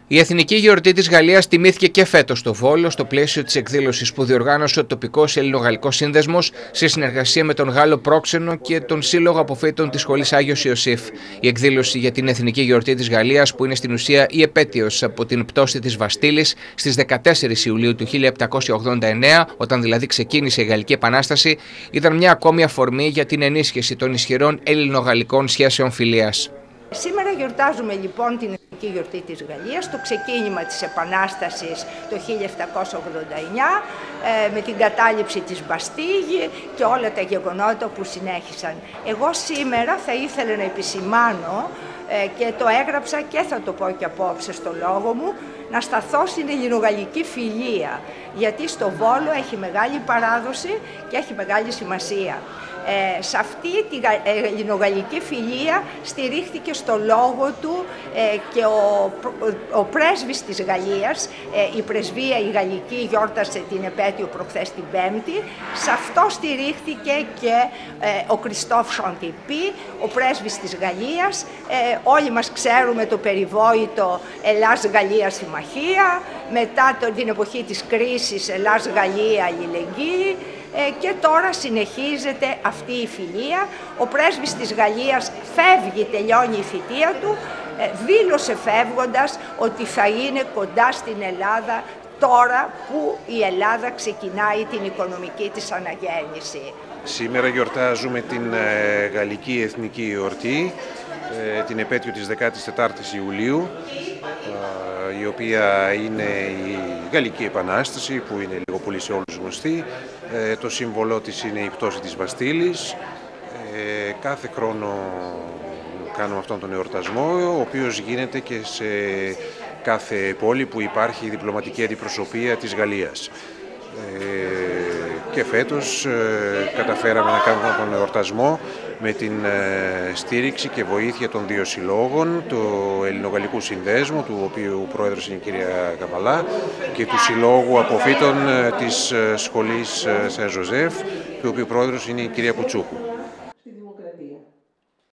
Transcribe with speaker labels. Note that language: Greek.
Speaker 1: Η Εθνική Γιορτή της Γαλλίας τιμήθηκε και φέτος στο Βόλο, στο πλαίσιο της εκδήλωσης που διοργάνωσε ο τοπικός Ελληνογαλλικός Σύνδεσμος σε συνεργασία με τον Γάλλο Πρόξενο και τον Σύλλογο Αποφύτων της Σχολής Άγιος Ιωσήφ. Η εκδήλωση για την Εθνική Γιορτή της Γαλλίας, που είναι στην ουσία η επέτειος από την πτώση της Βαστίλης στις 14 Ιουλίου του 1789, όταν δηλαδή ξεκίνησε η Γαλλική Επανάσταση, ήταν μια ακόμη αφορμή για την ενίσχυση των ισχυρών ελληνογαλλικών σχέσεων φιλίας.
Speaker 2: Σήμερα γιορτάζουμε λοιπόν την Εθνική Γιορτή της Γαλλίας, το ξεκίνημα της Επανάστασης το 1789 με την κατάληψη της Μπαστίγη και όλα τα γεγονότα που συνέχισαν. Εγώ σήμερα θα ήθελα να επισημάνω και το έγραψα και θα το πω και απόψε στο λόγο μου, να σταθώ στην ελληνογαλλική φιλία, γιατί στο Βόλο έχει μεγάλη παράδοση και έχει μεγάλη σημασία. Σε αυτή την ελληνογαλλική φιλία στηρίχθηκε στο λόγο του και ο πρέσβης της Γαλλίας, η πρεσβεία η γαλλική γιόρτασε την επέτειο προχθές την Πέμπτη, σε αυτό στηρίχθηκε και ο Κριστόφ Σαντιπί, ο πρέσβης της Γαλλίας. Όλοι μας ξέρουμε το περιβόητο Ελλάς-Γαλλία συμμαχία, μετά την εποχή της κρίσης Ελλάς-Γαλλία αλληλεγγύη, και τώρα συνεχίζεται αυτή η φιλία. Ο πρέσβης της Γαλλίας φεύγει, τελειώνει η θητεία του, δήλωσε φεύγοντας ότι θα είναι κοντά στην Ελλάδα τώρα που η Ελλάδα ξεκινάει την οικονομική της αναγέννηση.
Speaker 3: Σήμερα γιορτάζουμε την Γαλλική Εθνική Γιορτή, την επέτειο της 14ης Ιουλίου, η οποία είναι η Γαλλική Επανάσταση, που είναι λίγο πολύ σε όλους γνωστή. Το σύμβολό της είναι η πτώση της Βαστίλης. Κάθε χρόνο κάνουμε αυτόν τον εορτασμό, ο οποίος γίνεται και σε κάθε πόλη που υπάρχει η διπλωματική αντιπροσωπεία της Γαλλίας. Και φέτος καταφέραμε να κάνουμε τον εορτασμό με την στήριξη και βοήθεια των δύο συλλόγων, του Ελληνογαλλικού Συνδέσμου, του οποίου πρόεδρος είναι η κυρία Καβαλά, και του Συλλόγου Αποφύτων της Σχολής Σεν Ζωζέφ, του οποίου πρόεδρος είναι η κυρία Κουτσούκου.